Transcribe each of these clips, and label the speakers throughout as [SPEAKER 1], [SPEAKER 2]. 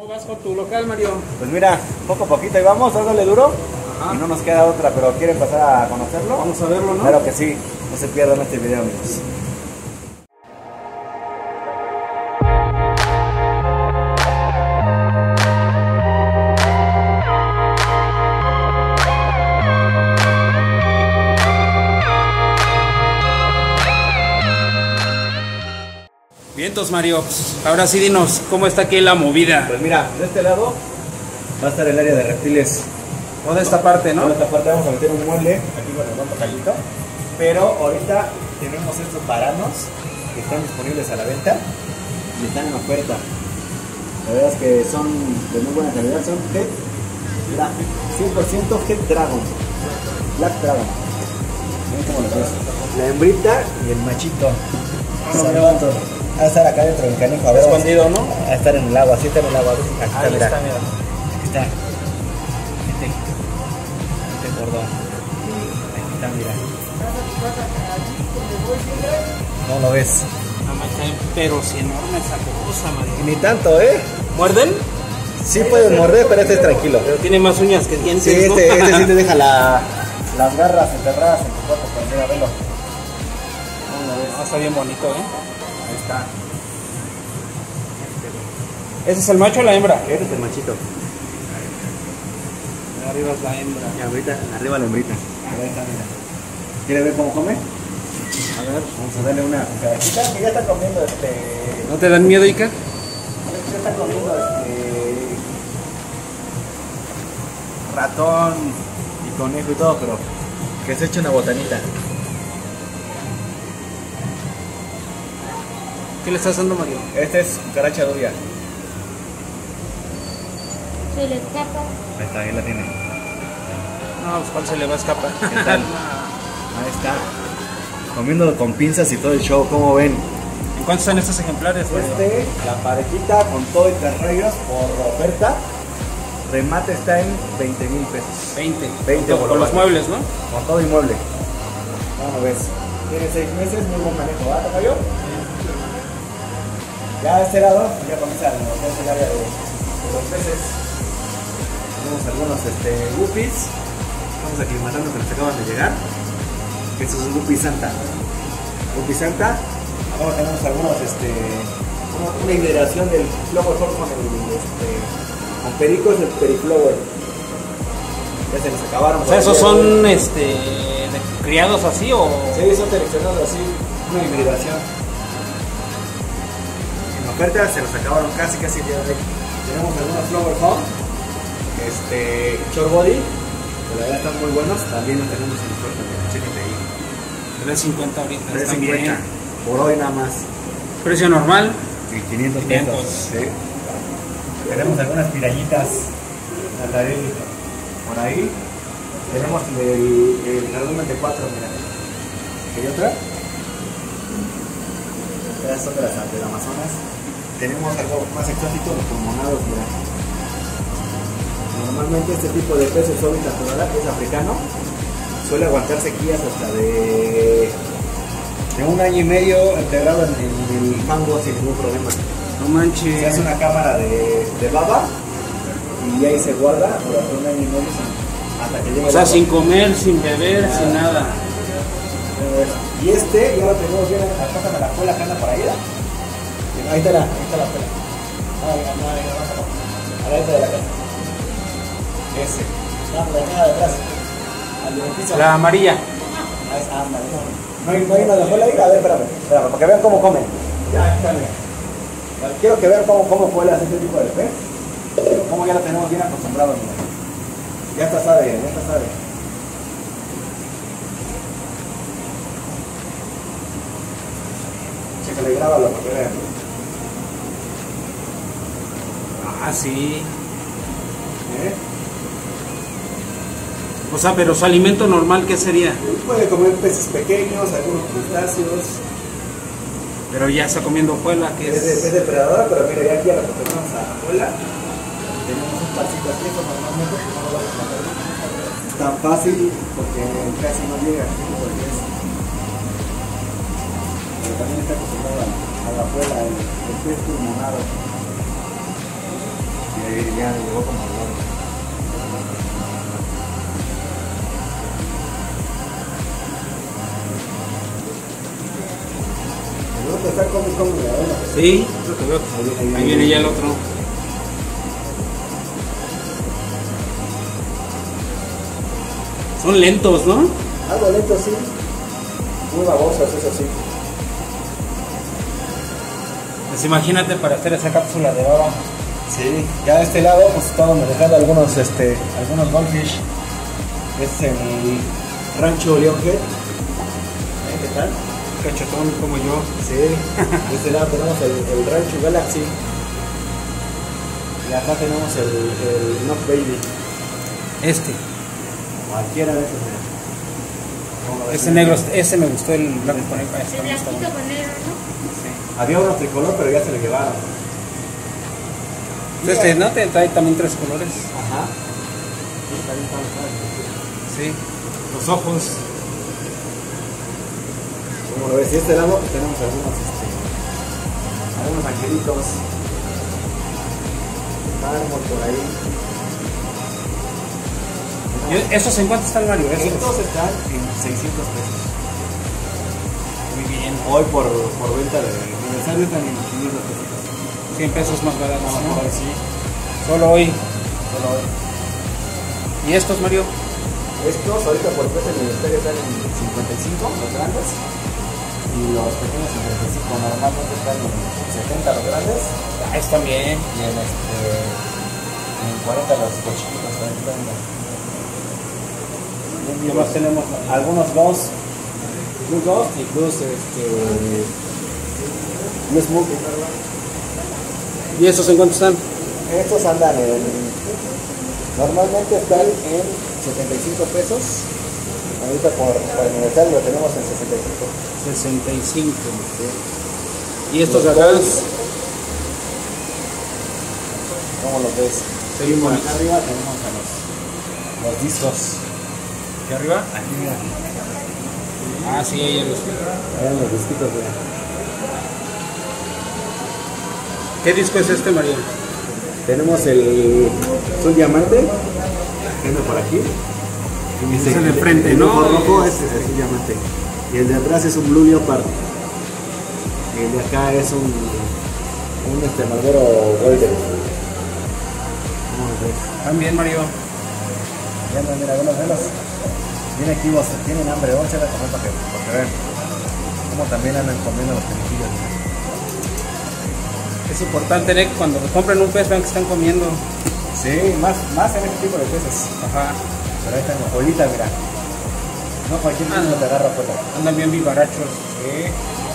[SPEAKER 1] ¿Cómo vas con tu local, Mario?
[SPEAKER 2] Pues mira, poco a poquito ahí vamos, dándole duro. Ajá. Y no nos queda otra, pero ¿quieren pasar a conocerlo?
[SPEAKER 1] Vamos a verlo, ¿no?
[SPEAKER 2] Claro que sí, no se pierdan este video, amigos.
[SPEAKER 1] Vientos, Mario. Ahora sí dinos, ¿cómo está aquí la movida?
[SPEAKER 2] Pues mira, de este lado va a estar el área de reptiles.
[SPEAKER 1] Toda esta parte, ¿no?
[SPEAKER 2] Toda esta parte vamos a meter un mueble aquí con el buen tocallito. Pero ahorita tenemos estos varanos que están disponibles a la venta y están en oferta. La verdad es que son de muy buena calidad, son Head Black, 100% Head Dragon, Black Dragon. Miren cómo lo ves. La hembrita y el machito. Va a estar acá dentro del canijo, a ver.
[SPEAKER 1] Escondido, ¿no?
[SPEAKER 2] Va a estar en el agua, así está en el agua. Aquí está, mira.
[SPEAKER 1] Está, mira.
[SPEAKER 2] Aquí está. Este gordo. Aquí está, mira. ¿Cómo lo ves?
[SPEAKER 1] Pero si enorme esa cosa, Mario.
[SPEAKER 2] Ni tanto, ¿eh?
[SPEAKER 1] ¿Muerden?
[SPEAKER 2] Sí pueden morder, pero este es tranquilo.
[SPEAKER 1] Pero tiene más uñas que dientes,
[SPEAKER 2] Sí,
[SPEAKER 1] ¿no?
[SPEAKER 2] este sí te deja las garras enterradas en tu cuerpo, pero mira, velo.
[SPEAKER 1] No, está bien bonito, ¿eh?
[SPEAKER 2] Ahí está.
[SPEAKER 1] ¿Ese es el macho o la hembra?
[SPEAKER 2] Este es el machito.
[SPEAKER 1] Arriba es la hembra.
[SPEAKER 2] Y ahorita, arriba la hembrita. Ahí está, mira. ¿Quiere ver cómo come? A ver, vamos a darle una cucharadita, que ya está comiendo
[SPEAKER 1] ¿No te dan miedo, Ica?
[SPEAKER 2] Ya está comiendo ratón y conejo y todo, pero que se eche una botanita.
[SPEAKER 1] ¿Qué le estás dando, Mario?
[SPEAKER 2] Este es cucaracha dubia.
[SPEAKER 3] Se le escapa.
[SPEAKER 2] Ahí está, ahí la tiene.
[SPEAKER 1] No, pues ¿cuál se le va a escapar?
[SPEAKER 2] ¿Qué tal? Ahí está. Comiendo con pinzas y todo el show, ¿cómo ven?
[SPEAKER 1] ¿En cuánto están estos ejemplares, Mario?
[SPEAKER 2] La parejita con todo y carrayos por oferta. Remate está en 20,000 pesos.
[SPEAKER 1] 20 con los muebles, ¿no?
[SPEAKER 2] Con todo y mueble. ¿Cómo ves? Tiene 6 meses, muy buen manejo, ¿verdad, Tocayo? Ya a este lado, ya comienza el área de los peces. Tenemos algunos guppies. Estamos aclimatando que nos acaban de llegar. Este es un guppy Santa. Guppy Santa. Ahora tenemos algunos, una integración del flower con pericos, el periflower. Ya se les acabaron.
[SPEAKER 1] O sea, ¿esos son criados así o...?
[SPEAKER 2] Sí, son seleccionados así, una hibridación. En oferta se los acabaron casi el día de hoy. Tenemos algunos flower home, short body, que la verdad están muy buenos, también los tenemos en oferta, chéquense ahí.
[SPEAKER 1] 350 ahorita.
[SPEAKER 2] 350 por hoy nada más.
[SPEAKER 1] Precio normal.
[SPEAKER 2] Y 500 pesos. Sí. Tenemos algunas pirañitas por ahí. Tenemos el cardumen de 4, mira. ¿Hay otra? Estas son de las del Amazonas. Tenemos algo más exótico, los pulmonados, mira. Normalmente este tipo de peces su hábitat natural es africano. Suele aguantar sequías hasta de 1 año y medio integrado en el fango sin ningún problema.
[SPEAKER 1] No manches.
[SPEAKER 2] Se hace una cámara de baba y ahí se guarda durante 1 año y medio hasta que llegue.
[SPEAKER 1] O sea, sin comer, sin beber, sin nada.
[SPEAKER 2] Y ya lo tenemos bien. Pásame la cola que anda por ahí. Ahí está la cola. A la de la casa. Ese. No, detrás.
[SPEAKER 1] La amarilla.
[SPEAKER 2] No hay una de la cola ahí. A ver, espérame, para que vean cómo comen. Ya, espérame. Quiero que vean cómo puede hacer este tipo de pez. Como ya lo tenemos bien acostumbrado. Ya está sabe. Chécale, grábalo para que vean.
[SPEAKER 1] Ah, sí. O sea, pero su alimento normal, ¿qué sería?
[SPEAKER 2] Puede comer peces pequeños, algunos crustáceos.
[SPEAKER 1] Pero ya está comiendo puela, que
[SPEAKER 2] es depredadora, pero mira, ya aquí a la que tenemos a puela, tenemos un parcito aquí, eso normalmente no lo vamos a matar. Es tan fácil porque casi no llega aquí por el pez. Pero también está acostumbrado a la puela, el pez pulmonado. Ya llegó como el está como
[SPEAKER 1] Sí, es lo que veo. Ahí viene ya el otro. Son lentos, ¿no?
[SPEAKER 2] algo lento, sí. Muy babosas, eso sí.
[SPEAKER 1] Pues imagínate para hacer esa cápsula de baba.
[SPEAKER 2] Sí, ya de este lado pues estamos manejando algunos goldfish. Este es el rancho Leonhead. ¿Qué tal?
[SPEAKER 1] Cachetón como yo.
[SPEAKER 2] Sí, de este lado tenemos el rancho Galaxy. Y acá tenemos el Knock Baby.
[SPEAKER 1] Este.
[SPEAKER 2] Cualquiera de esos.
[SPEAKER 1] Ese negro, ese me gustó, el blanco con negro.
[SPEAKER 3] El blanquito con negro, ¿no?
[SPEAKER 1] Sí.
[SPEAKER 2] Había uno tricolor, pero ya se lo llevaron.
[SPEAKER 1] Este, ¿no? Te trae también 3 colores.
[SPEAKER 2] Ajá. Sí, también están
[SPEAKER 1] Sí. Los ojos.
[SPEAKER 2] como lo ves, y de este lado pues tenemos algunos angelitos. Mármol por ahí.
[SPEAKER 1] ¿Y esos en cuánto están, Mario?
[SPEAKER 2] Estos están en 600 pesos.
[SPEAKER 1] Muy bien.
[SPEAKER 2] Hoy por venta de aniversario están en 500 pesos.
[SPEAKER 1] 100 pesos más baratos, ¿no?
[SPEAKER 2] Hoy sí.
[SPEAKER 1] Solo hoy.
[SPEAKER 2] Solo hoy.
[SPEAKER 1] ¿Y estos, Mario?
[SPEAKER 2] Estos ahorita por precio aniversario están en 55, los grandes. Y los pequeños en 35. Normalmente están en 70 los grandes.
[SPEAKER 1] Ah, están bien.
[SPEAKER 2] Y en 40 los chiquitos también están bien.
[SPEAKER 1] ¿Qué más tenemos?
[SPEAKER 2] Algunos Ghost, Blue Ghost y Blue Smoke.
[SPEAKER 1] ¿Y esos en cuánto están?
[SPEAKER 2] Estos andan normalmente están en 75 pesos. Ahorita por aniversario lo tenemos en 65.
[SPEAKER 1] 65.
[SPEAKER 2] Sí.
[SPEAKER 1] ¿Y estos de
[SPEAKER 2] Los
[SPEAKER 1] acá?
[SPEAKER 2] Ghost, ¿cómo los ves?
[SPEAKER 1] Seguimos.
[SPEAKER 2] Por acá arriba tenemos a los discos.
[SPEAKER 1] ¿Aquí arriba?
[SPEAKER 2] Aquí mira.
[SPEAKER 1] Ah, sí, ahí los.
[SPEAKER 2] Vean los disquitos, mira.
[SPEAKER 1] ¿Qué disco es este, Mario?
[SPEAKER 2] Tenemos el Azul Diamante, que anda por aquí.
[SPEAKER 1] Es el de frente,
[SPEAKER 2] el
[SPEAKER 1] ¿no?
[SPEAKER 2] ojo rojo, este es el Azul Diamante. Y el de atrás es un Blue Leopard. Y el de acá es un Marlboro Golden. ¿Cómo lo ves?
[SPEAKER 1] Están bien, Mario.
[SPEAKER 2] Ya andan, mira, velos. Bien activos, tienen hambre. Vamos a echarle a comer para que vean cómo también andan comiendo los conejillos.
[SPEAKER 1] Es importante, ¿eh? Cuando compren un pez, vean que están comiendo.
[SPEAKER 2] Sí, más en este tipo de peces.
[SPEAKER 1] Ajá.
[SPEAKER 2] Pero ahí están los bolitas, mira. No cualquier cosa te agarra fuera.
[SPEAKER 1] Andan bien vivarachos.
[SPEAKER 2] Sí.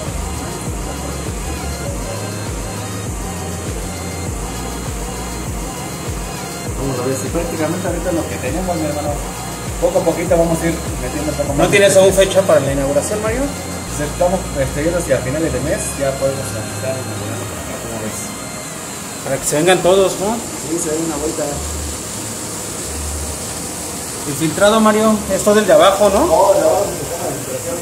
[SPEAKER 2] ¿Cómo lo ves? Y prácticamente ahorita lo que tenemos, mi hermano. Poco a poquito vamos a ir metiendo un poco más.
[SPEAKER 1] ¿No tienes aún fecha para la inauguración, Mario?
[SPEAKER 2] Pues estamos viendo si a finales de mes ya podemos estar inaugurando por acá, ¿cómo ves?
[SPEAKER 1] Para que se vengan todos, ¿no?
[SPEAKER 2] Sí, se da una vuelta.
[SPEAKER 1] El filtrado, Mario, es todo el de abajo, ¿no?
[SPEAKER 2] Oh, la vamos a empezar la filtración.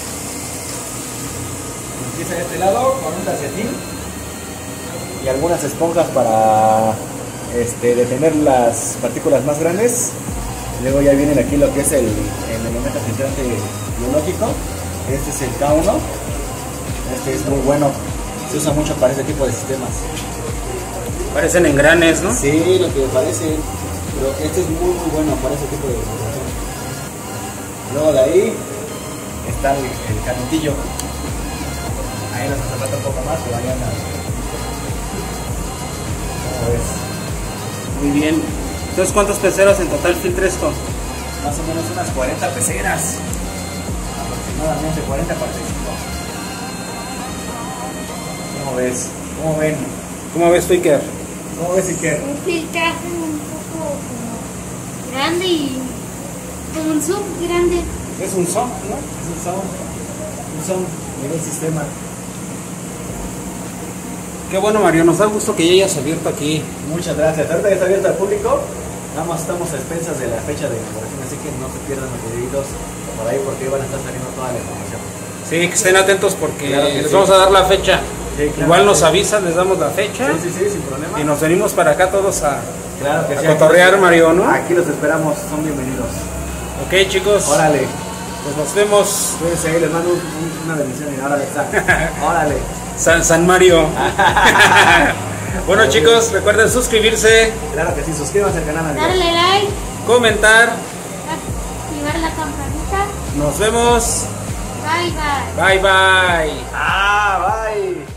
[SPEAKER 2] Empieza de este lado con un calcetín y algunas esponjas para detener las partículas más grandes. Luego ya viene aquí lo que es el elemento filtrante biológico. Este es el K1. Este es muy bueno. Se usa mucho para este tipo de sistemas.
[SPEAKER 1] Parecen engranes, ¿no?
[SPEAKER 2] Sí, lo que parece. Pero este es muy bueno para ese tipo de filtración. Luego de ahí está el canutillo. Ahí nos hace falta un poco más, pero ahí anda. ¿Cómo ves?
[SPEAKER 1] Muy bien. Entonces, ¿cuántas peceras en total filtra esto?
[SPEAKER 2] Más o menos unas 40 peceras. Aproximadamente 40 a 45. ¿Cómo ves? ¿Cómo ven?
[SPEAKER 1] ¿Cómo ves, Iker?
[SPEAKER 2] ¿Cómo ves, Iker?
[SPEAKER 3] Un filtraje un poco como grande y como un sub grande.
[SPEAKER 1] Es un son, ¿no?
[SPEAKER 2] Es un sound nivel sistema.
[SPEAKER 1] Qué bueno, Mario, nos da gusto que ya hayas abierto aquí.
[SPEAKER 2] Muchas gracias. Ahorita ya está abierto al público. Nada más estamos a expensas de la fecha de inauguración, así que no se pierdan los videitos por ahí porque van a estar saliendo toda la información.
[SPEAKER 1] Sí, que estén atentos porque
[SPEAKER 2] Claro que
[SPEAKER 1] les
[SPEAKER 2] sí.
[SPEAKER 1] vamos a dar la fecha.
[SPEAKER 2] Sí, claro,
[SPEAKER 1] igual nos
[SPEAKER 2] sí.
[SPEAKER 1] avisan, les damos la fecha.
[SPEAKER 2] Sí, sin problema.
[SPEAKER 1] Y nos venimos para acá todos a
[SPEAKER 2] Claro que sí.
[SPEAKER 1] cotorrear,
[SPEAKER 2] aquí-
[SPEAKER 1] Mario, ¿no?
[SPEAKER 2] Aquí los esperamos, son bienvenidos.
[SPEAKER 1] Ok, chicos.
[SPEAKER 2] Órale.
[SPEAKER 1] Pues nos vemos.
[SPEAKER 2] Cuídense ahí, les mando una bendición y órale, está. Órale.
[SPEAKER 1] San Mario. Bueno, chicos, recuerden suscribirse,
[SPEAKER 2] Claro que sí, suscríbanse al canal, amigos.
[SPEAKER 3] Darle like,
[SPEAKER 1] comentar.
[SPEAKER 3] activar la campanita.
[SPEAKER 1] Nos vemos.
[SPEAKER 3] Bye bye.
[SPEAKER 1] Bye bye.
[SPEAKER 2] Ah, bye.